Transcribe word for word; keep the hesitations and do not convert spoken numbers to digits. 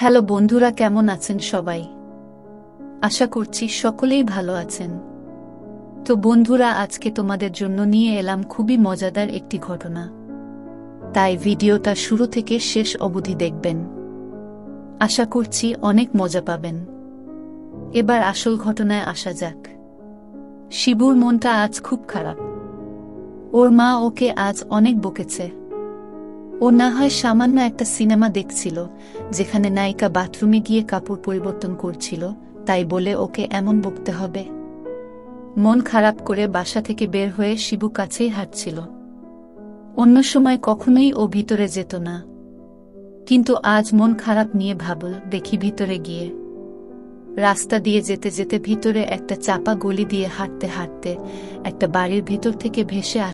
Hello বন্ধুরা, কেমন আছেন সবাই? আশা করছি সকলেই ভালো আছেন। তো বন্ধুরা, আজকে তোমাদের জন্য নিয়ে এলাম খুবই মজাদার একটি ঘটনা, তাই ভিডিওটা শুরু থেকে শেষ অবধি দেখবেন। আশা করছি অনেক মজা পাবেন। এবার আসল ঘটনায় আসা যাক। শিবুর মনটা আজ খুব খারাপ। ওর মা ওকে আজ অনেক বকেছে। ও না হয় সামান্য একটা সিনেমা দেখছিল, যেখানে নায়িকা বাথরুমে গিয়ে কাপড় পরিবর্তন করছিল, তাই বলে ওকে এমন বকতে হবে? মন খারাপ করে বাসা থেকে বের হয়ে শিবু কাছেই হাঁটছিল। অন্য সময় কখনোই ও ভিতরে যেত না, কিন্তু আজ মন খারাপ নিয়ে ভাবল দেখি ভিতরে গিয়ে। রাস্তা দিয়ে যেতে যেতে ভিতরে একটা চাপা গলি দিয়ে হাঁটতে হাঁটতে একটা বাড়ির ভিতর থেকে ভেসে